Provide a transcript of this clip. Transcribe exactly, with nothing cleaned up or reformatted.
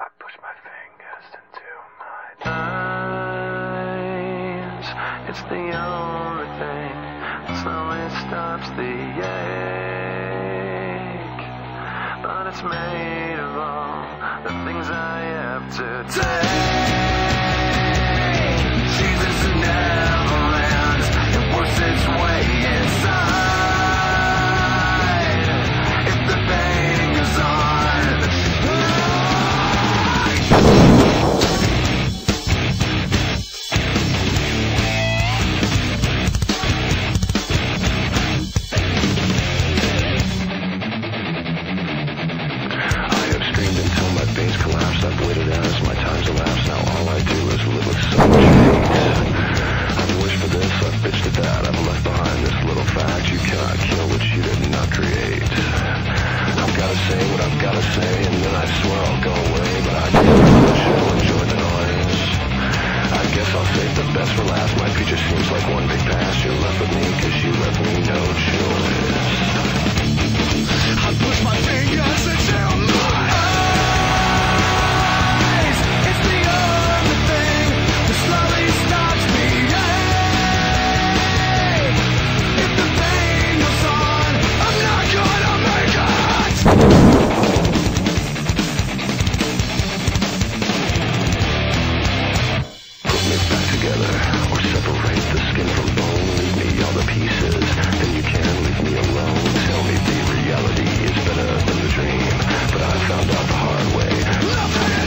I push my fingers into my eyes. It's the only thing that slowly stops the ache. But it's made of all the things I have to take. Jesus never ends. It works its way inside. If the pain goes on, collapsed, I've waited as my time's elapsed. Now all I do is live with so much hate. I've wished for this, I've bitched at that. I've left behind this little fact: you cannot kill what you did not create. I've gotta say what I've gotta say, and then I swear I'll go away. But I guess I should enjoy the noise. I guess I'll save the best for last. My future seems like one big past. You're left with me cause you left me no choice. I push my fingers into my found out the hard way. Nothing